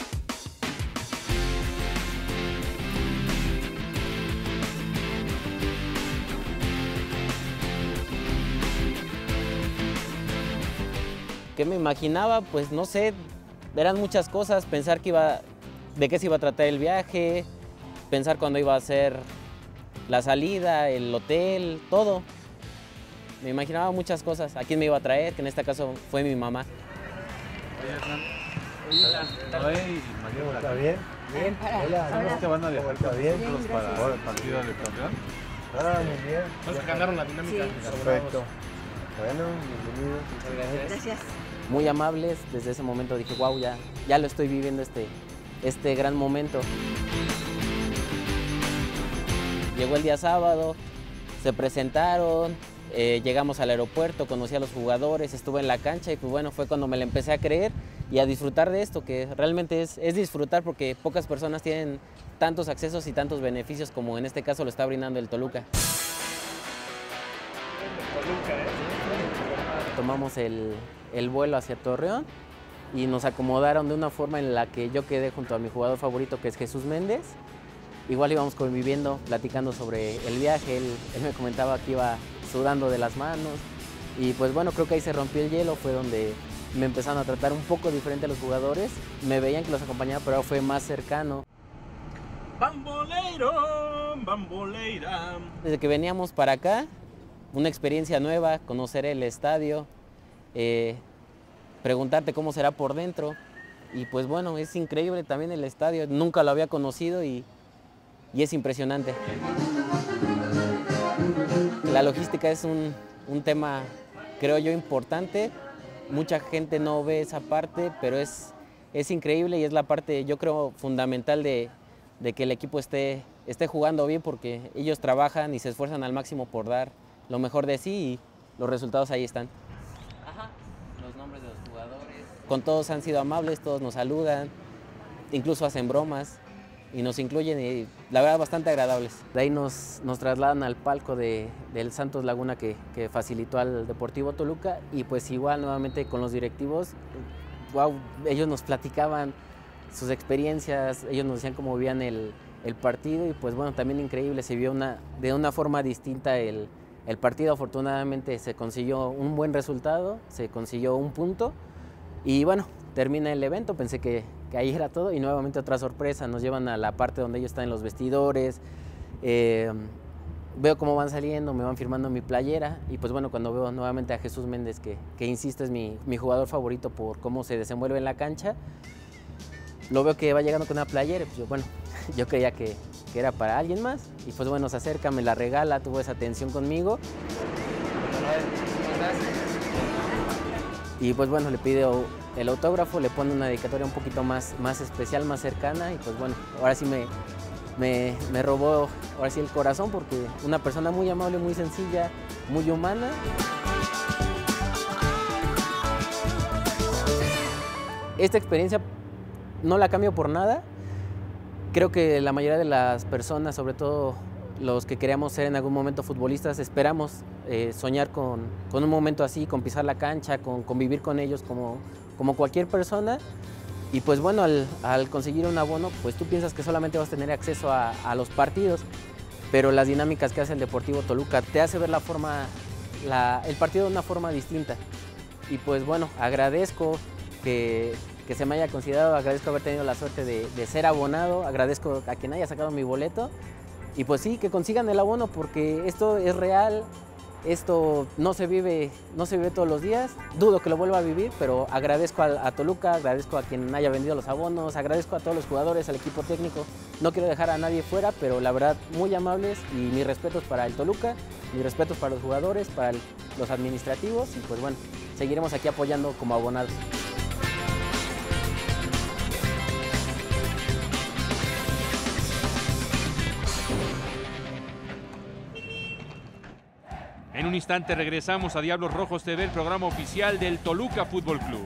¿Qué me imaginaba? Pues no sé, eran muchas cosas, pensar que iba, de qué se iba a tratar el viaje, pensar cuándo iba a ser la salida, el hotel, todo. Me imaginaba muchas cosas, a quién me iba a traer, que en este caso fue mi mamá. ¿Está bien? Bien. Hola, ¿cómo te van a viajar con nosotros para el partido del campeón? Ah, muy bien. Los que ganaron la dinámica. Perfecto. Bueno, bienvenidos. Gracias. Muy amables, desde ese momento dije, wow, ya, ya lo estoy viviendo este, este gran momento. Llegó el día sábado, se presentaron, eh, llegamos al aeropuerto, conocí a los jugadores, estuve en la cancha y pues bueno, fue cuando me la empecé a creer y a disfrutar de esto, que realmente es, es disfrutar porque pocas personas tienen tantos accesos y tantos beneficios como en este caso lo está brindando el Toluca. Tomamos el, el vuelo hacia Torreón y nos acomodaron de una forma en la que yo quedé junto a mi jugador favorito, que es Jesús Méndez. Igual íbamos conviviendo, platicando sobre el viaje, él, él me comentaba que iba sudando de las manos, Y pues bueno, creo que ahí se rompió el hielo, fue donde me empezaron a tratar un poco diferente a los jugadores. Me veían que los acompañaba, pero fue más cercano. Bamboleiro, bamboleira. Desde que veníamos para acá, una experiencia nueva, conocer el estadio, eh, preguntarte cómo será por dentro. Y pues bueno, es increíble también el estadio, nunca lo había conocido y, y es impresionante. La logística es un, un tema, creo yo, importante. Mucha gente no ve esa parte, pero es, es increíble y es la parte, yo creo, fundamental de, de que el equipo esté, esté jugando bien, porque ellos trabajan y se esfuerzan al máximo por dar lo mejor de sí y los resultados ahí están. Ajá, los nombres de los jugadores. Con todos han sido amables, todos nos saludan, incluso hacen bromas y nos incluyen y la verdad bastante agradables. De ahí nos, nos trasladan al palco de, del Santos Laguna que, que facilitó al Deportivo Toluca y pues igual nuevamente con los directivos, wow, ellos nos platicaban sus experiencias, ellos nos decían cómo vivían el, el partido y pues bueno, también increíble, se vio una, de una forma distinta el, el partido. Afortunadamente se consiguió un buen resultado, se consiguió un punto y bueno, termina el evento, pensé que, que ahí era todo y nuevamente otra sorpresa, nos llevan a la parte donde ellos están en los vestidores, eh, veo cómo van saliendo, me van firmando mi playera y pues bueno, cuando veo nuevamente a Jesús Méndez, que, que insisto es mi, mi jugador favorito por cómo se desenvuelve en la cancha, lo veo que va llegando con una playera y pues yo, bueno, yo creía que, que era para alguien más y pues bueno, se acerca, me la regala, tuvo esa atención conmigo. Y pues bueno, le pide el autógrafo, le pone una dedicatoria un poquito más, más especial, más cercana y pues bueno, ahora sí me, me, me robó ahora sí el corazón porque una persona muy amable, muy sencilla, muy humana. Esta experiencia no la cambio por nada. Creo que la mayoría de las personas, sobre todo los que queríamos ser en algún momento futbolistas, esperamos eh, soñar con, con un momento así, con pisar la cancha, con convivir con ellos como, como cualquier persona. Y pues bueno, al, al conseguir un abono, pues tú piensas que solamente vas a tener acceso a, a los partidos, pero las dinámicas que hace el Deportivo Toluca te hace ver la forma, la, el partido de una forma distinta. Y pues bueno, agradezco que, que se me haya considerado, agradezco haber tenido la suerte de, de ser abonado, agradezco a quien haya sacado mi boleto. Y pues sí, que consigan el abono porque esto es real, esto no se vive, no se vive todos los días, dudo que lo vuelva a vivir, pero agradezco a, a Toluca, agradezco a quien haya vendido los abonos, agradezco a todos los jugadores, al equipo técnico, no quiero dejar a nadie fuera, pero la verdad muy amables y mis respetos para el Toluca, mis respetos para los jugadores, para el, los administrativos y pues bueno, seguiremos aquí apoyando como abonados. En un instante regresamos a Diablos Rojos T V, el programa oficial del Toluca Fútbol Club.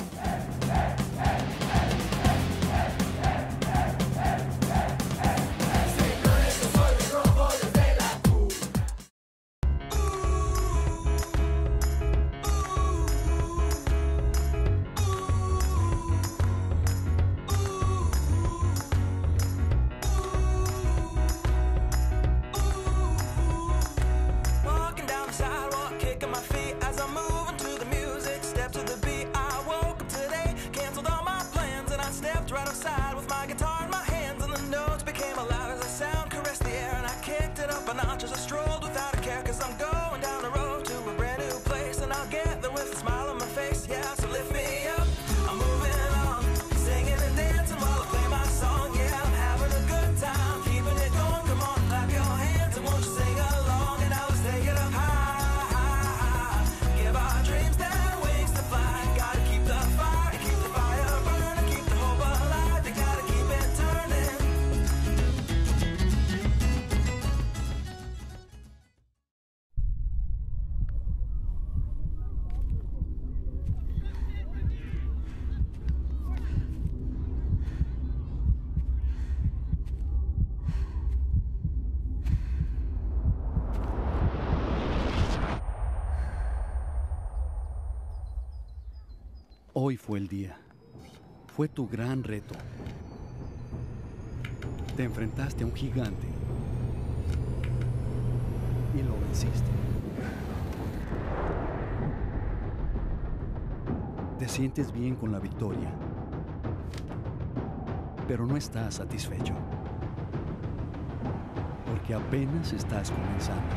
Hoy fue el día. Fue tu gran reto. Te enfrentaste a un gigante y lo venciste. Te sientes bien con la victoria, pero no estás satisfecho, porque apenas estás comenzando.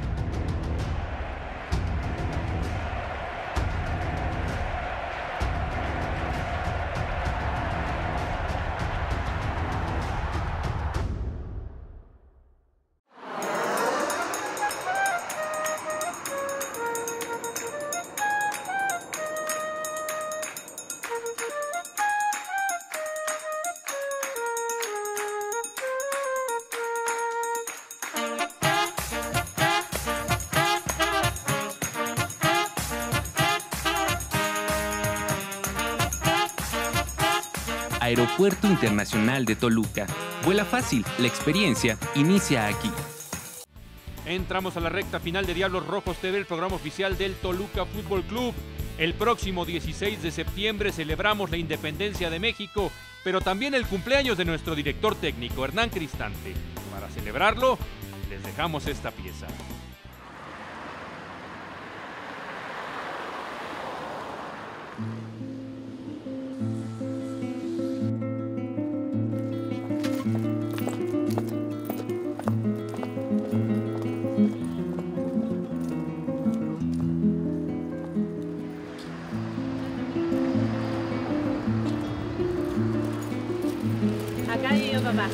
Aeropuerto Internacional de Toluca. Vuela fácil, la experiencia inicia aquí. Entramos a la recta final de Diablos Rojos T V, el programa oficial del Toluca Fútbol Club. El próximo dieciséis de septiembre celebramos la independencia de México, pero también el cumpleaños de nuestro director técnico, Hernán Cristante. Para celebrarlo, les dejamos esta pieza. Acá vivió papá.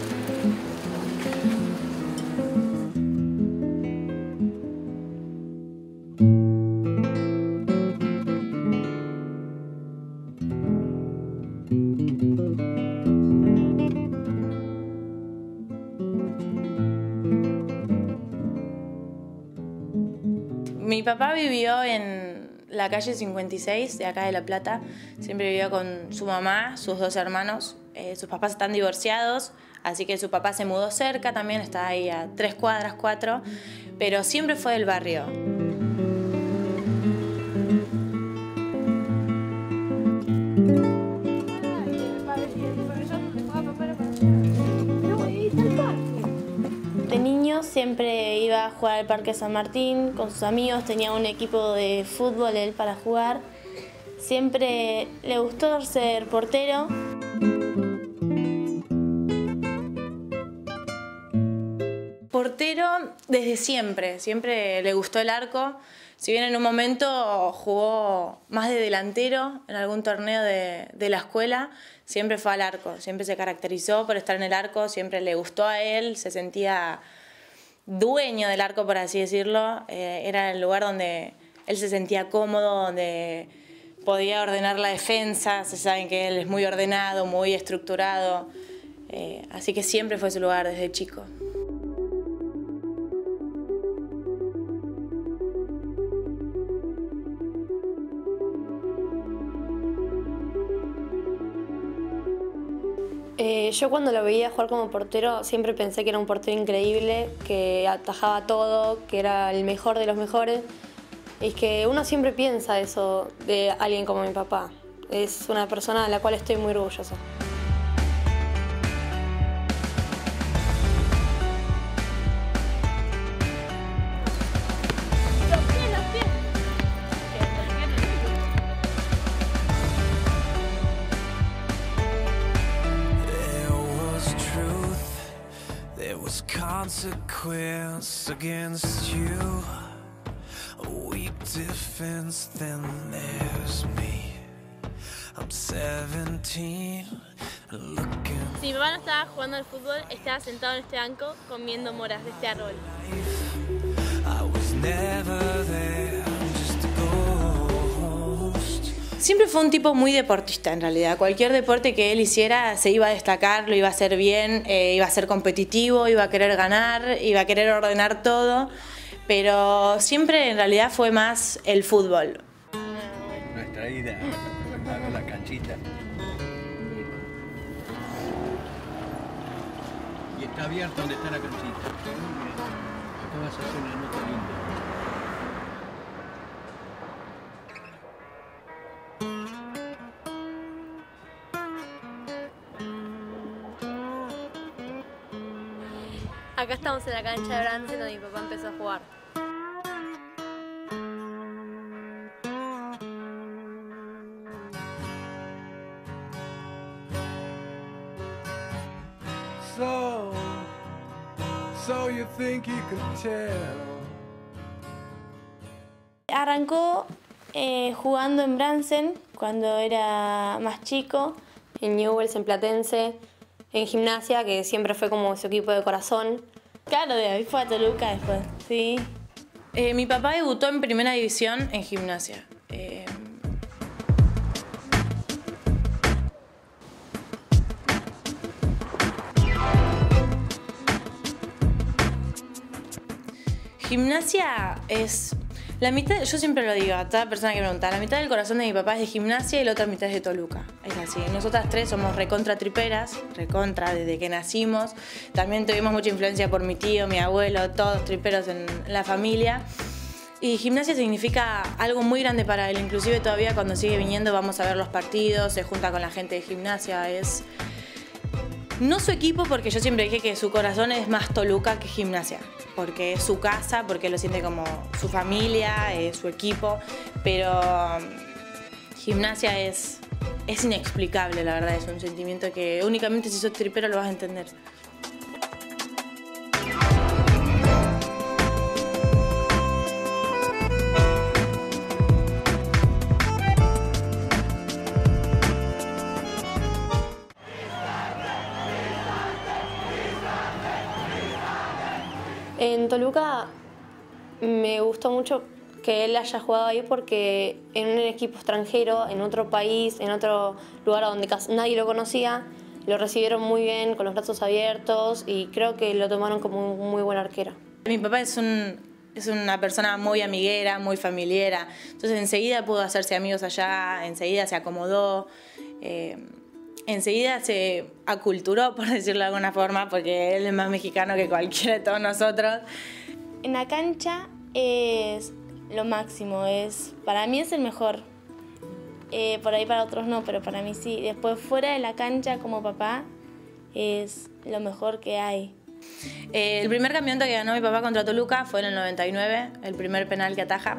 Mi papá vivió en la calle cincuenta y seis de acá de La Plata. Siempre vivió con su mamá, sus dos hermanos. Eh, sus papás están divorciados, así que su papá se mudó cerca también, está ahí a tres cuadras, cuatro, pero siempre fue del barrio. De niño siempre iba a jugar al Parque San Martín con sus amigos, tenía un equipo de fútbol él para jugar. Siempre le gustó ser portero. Portero desde siempre, siempre le gustó el arco. Si bien en un momento jugó más de delantero en algún torneo de, de la escuela, siempre fue al arco, siempre se caracterizó por estar en el arco, siempre le gustó a él, se sentía dueño del arco, por así decirlo. Eh, era el lugar donde él se sentía cómodo, donde podía ordenar la defensa. Se saben que él es muy ordenado, muy estructurado, eh, así que siempre fue su lugar desde chico. Eh, yo cuando lo veía jugar como portero siempre pensé que era un portero increíble, que atajaba todo, que era el mejor de los mejores. Y es que uno siempre piensa eso de alguien como mi papá. Es una persona de la cual estoy muy orgullosa. Consequence against you, a weak defense, then there's me. I'm seventeen, looking. Si mi papá no estaba jugando al fútbol, estaba sentado en este banco comiendo moras de este árbol. I was never there, just a ghost. Siempre fue un tipo muy deportista en realidad. Cualquier deporte que él hiciera se iba a destacar, lo iba a hacer bien, eh, iba a ser competitivo, iba a querer ganar, iba a querer ordenar todo, pero siempre en realidad fue más el fútbol. Nuestra ida a la canchita. Y está abierto donde está la canchita. Acá vas a hacer una nota linda. Acá estamos en la cancha de Brandsen donde mi papá empezó a jugar. soul. So you think you could tell. Arrancó eh, jugando en Bransen cuando era más chico, en Newell's, en Platense, en Gimnasia, que siempre fue como su equipo de corazón. Claro, de ahí fue a Toluca después, sí. Eh, mi papá debutó en primera división en Gimnasia. Eh, Gimnasia es la mitad, yo siempre lo digo a toda persona que me pregunta, la mitad del corazón de mi papá es de Gimnasia y la otra mitad es de Toluca. Es así, nosotras tres somos recontra triperas, recontra desde que nacimos. También tuvimos mucha influencia por mi tío, mi abuelo, todos triperos en la familia. Y Gimnasia significa algo muy grande para él, inclusive todavía cuando sigue viniendo vamos a ver los partidos, se junta con la gente de Gimnasia, es... No su equipo, porque yo siempre dije que su corazón es más Toluca que Gimnasia, porque es su casa, porque lo siente como su familia, es su equipo, pero Gimnasia es, es inexplicable, la verdad, es un sentimiento que únicamente si sos tripero lo vas a entender. En Toluca me gustó mucho que él haya jugado ahí porque en un equipo extranjero, en otro país, en otro lugar donde casi nadie lo conocía, lo recibieron muy bien, con los brazos abiertos y creo que lo tomaron como un muy buen arquero. Mi papá es, un, es una persona muy amiguera, muy familiera, entonces enseguida pudo hacerse amigos allá, enseguida se acomodó. Eh, Enseguida se aculturó, por decirlo de alguna forma, porque él es más mexicano que cualquiera de todos nosotros. En la cancha es lo máximo, es, para mí es el mejor. Eh, por ahí para otros no, pero para mí sí. Después fuera de la cancha como papá es lo mejor que hay. Eh, el primer campeonato que ganó mi papá contra Toluca fue en el noventa y nueve, el primer penal que ataja.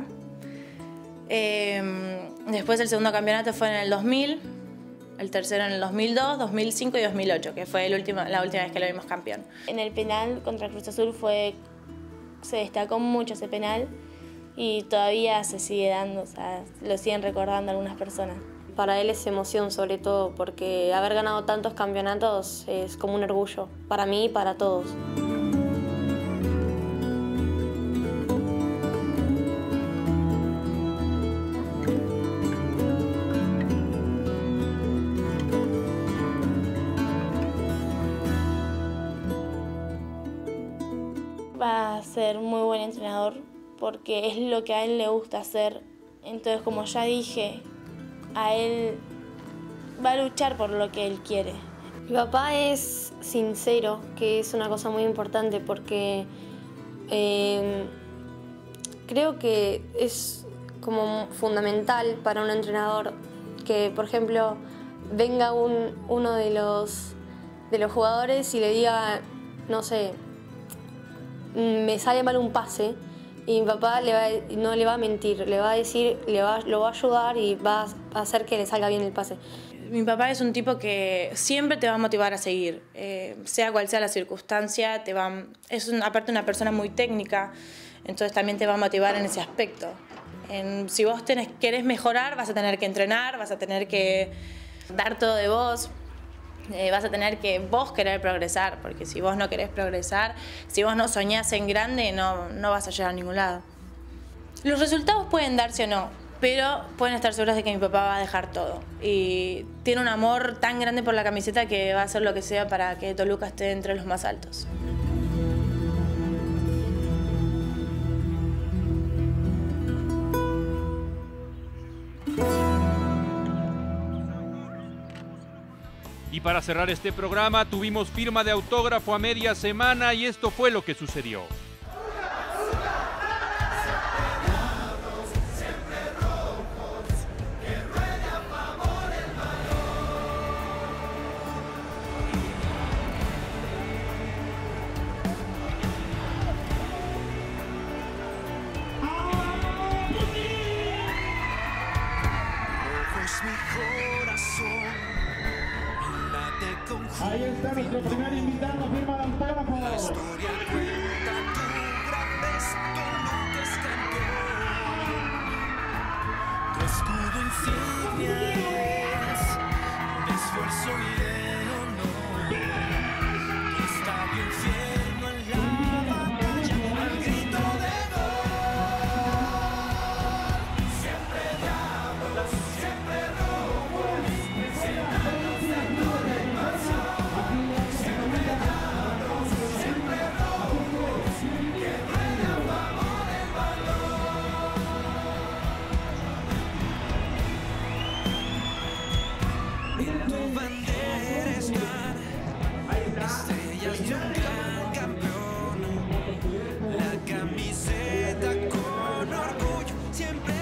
Eh, después el segundo campeonato fue en el dos mil. El tercero en el dos mil dos, dos mil cinco y dos mil ocho, que fue el último, la última vez que lo vimos campeón. En el penal contra Cruz Azul fue, se destacó mucho ese penal y todavía se sigue dando, o sea, lo siguen recordando algunas personas. Para él es emoción sobre todo, porque haber ganado tantos campeonatos es como un orgullo, para mí y para todos. Va a ser muy buen entrenador porque es lo que a él le gusta hacer. Entonces, como ya dije, a él va a luchar por lo que él quiere. Mi papá es sincero, que es una cosa muy importante porque eh, creo que es como fundamental para un entrenador que, por ejemplo, venga un, uno de los, de los jugadores y le diga, no sé, me sale mal un pase y mi papá le va, no le va a mentir, le va a decir, le va, lo va a ayudar y va a hacer que le salga bien el pase. Mi papá es un tipo que siempre te va a motivar a seguir, eh, sea cual sea la circunstancia, te va, es un, aparte una persona muy técnica, entonces también te va a motivar en ese aspecto. En, si vos tenés, querés mejorar, vas a tener que entrenar, vas a tener que dar todo de vos. Eh, vas a tener que vos querer progresar, porque si vos no querés progresar, si vos no soñás en grande, no, no vas a llegar a ningún lado. Los resultados pueden darse o no, pero pueden estar seguros de que mi papá va a dejar todo. Y tiene un amor tan grande por la camiseta que va a hacer lo que sea para que Toluca esté entre los más altos. Y para cerrar este programa tuvimos firma de autógrafo a media semana y esto fue lo que sucedió. Rojo es mi corazón, late con Ahí está nuestro primer invitado, firma de autógrafo. La historia cuenta tu grandeza, Toluca es campeón. Tu escudo insignia es de esfuerzo y de honor. Tu estadio infierno en la batalla, al grito de gol. Siempre diablos, siempre rojos, siempre haciendo de pasión. Siempre diablos, siempre rojos, que ruede a favor del balón. En tu bandera están estrellas de un gran campeón. La camiseta con orgullo siempre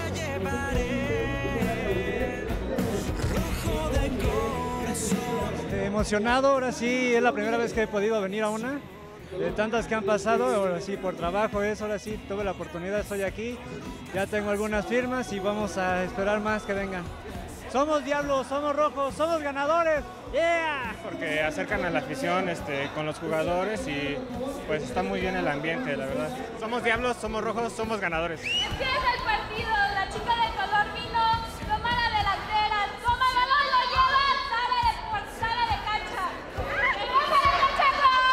llevaré. Rojo de corazón. Eh, emocionado, ahora sí, es la primera vez que he podido venir a una. De tantas que han pasado, ahora sí, por trabajo es, ahora sí, tuve la oportunidad, estoy aquí. Ya tengo algunas firmas y vamos a esperar más que vengan. Somos diablos, somos rojos, somos ganadores. ¡Yeah! Porque acercan a la afición este, con los jugadores y pues está muy bien el ambiente, la verdad. Somos diablos, somos rojos, somos ganadores. Empieza el partido, la chica de color vino, toma la delantera, toma el balón, lo lleva, sale de, por, sale de cancha. ¡Regresa a la cancha,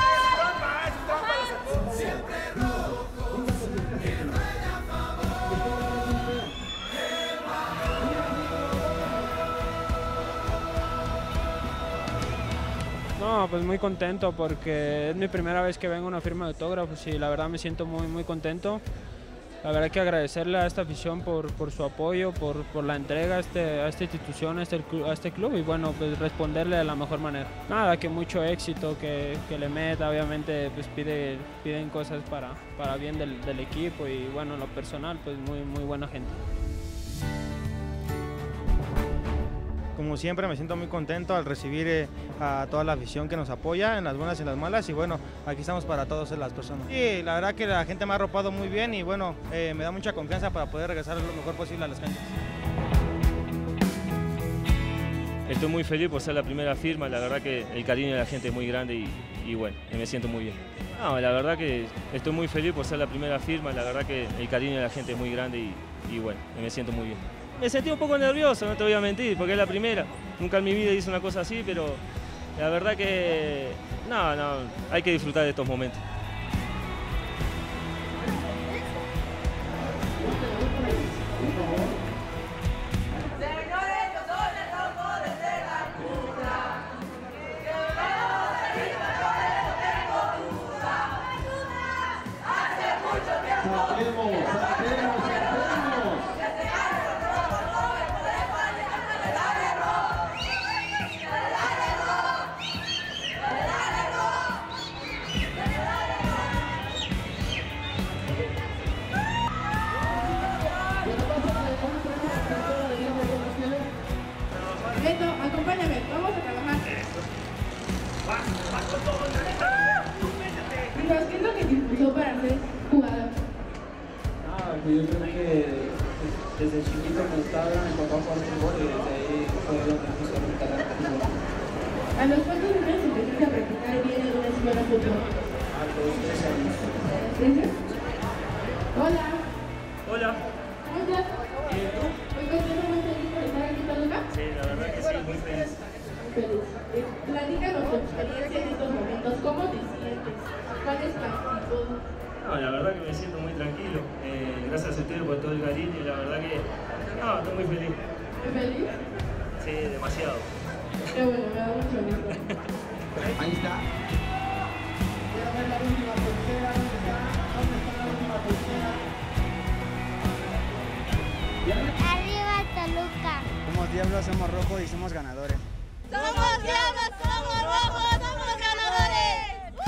gol! Siempre rojos, que ruede a favor. No, pues muy contento porque es mi primera vez que vengo a una firma de autógrafos y la verdad me siento muy, muy contento. La verdad hay que agradecerle a esta afición por, por su apoyo, por, por la entrega a, este, a esta institución, a este, a este club y bueno, pues responderle de la mejor manera. Nada, que mucho éxito, que, que le meta, obviamente pues pide, piden cosas para, para bien del, del equipo y bueno, en lo personal pues muy, muy buena gente. Como siempre me siento muy contento al recibir eh, a toda la afición que nos apoya en las buenas y en las malas y bueno, aquí estamos para todas las personas. Y la verdad que la gente me ha arropado muy bien y bueno, eh, me da mucha confianza para poder regresar lo mejor posible a las canchas. Estoy muy feliz por ser la primera firma, la verdad que el cariño de la gente es muy grande y, y bueno, me siento muy bien. No, la verdad que estoy muy feliz por ser la primera firma, la verdad que el cariño de la gente es muy grande y, y bueno, me siento muy bien. Me sentí un poco nervioso, no te voy a mentir, porque es la primera. Nunca en mi vida hice una cosa así, pero la verdad que no, no, hay que disfrutar de estos momentos. Beto, acompáñame, vamos a trabajar. Dinos, ¿qué es lo que te impulsó para ser jugador? Ah, pues yo creo que desde chiquito me gustaba ver a mi papá jugar fútbol y desde ahí fue donde empezó mi carrera de fútbol. ¿A los cuántos años empezaste a practicar bien en una escuela de fútbol? A los tres años. ¿Tres años? Hola. Hola. ¿Cómo estás? ¿Y tú? ¿Muy contento, muy feliz por estar aquí en Toluca? Sí, la verdad que sí, muy feliz. Feliz. Eh, platícanos tu experiencia en estos momentos. ¿Cómo te sientes? ¿Cuál es tu actitud? No, la verdad que me siento muy tranquilo. Eh, gracias a ustedes por todo el cariño y la verdad que no, estoy muy feliz. ¿Muy feliz? Sí, demasiado. Qué bueno, me da mucho gusto. Ahí está. Quiero ver la última pulsera. ¿Dónde está? ¿Dónde está la última pulsera? Arriba Toluca. Somos diablos, somos rojos y somos ganadores. Somos diablos, somos rojos, somos ganadores.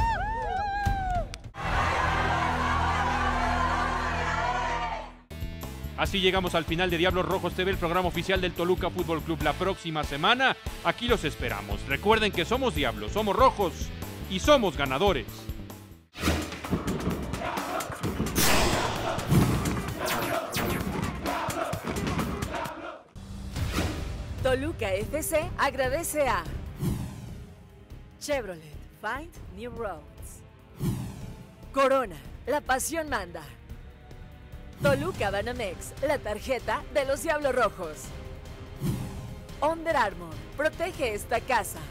Así llegamos al final de Diablos Rojos T V, el programa oficial del Toluca Fútbol Club. La próxima semana, aquí los esperamos. Recuerden que somos diablos, somos rojos y somos ganadores. Toluca F C agradece a Chevrolet, find new roads. Corona, la pasión manda. Toluca Banamex, la tarjeta de los Diablos Rojos. Under Armour, protege esta casa.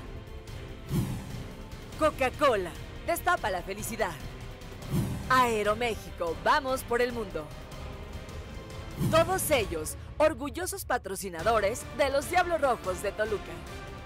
Coca-Cola, destapa la felicidad. Aeroméxico, vamos por el mundo. Todos ellos, orgullosos patrocinadores de los Diablos Rojos de Toluca.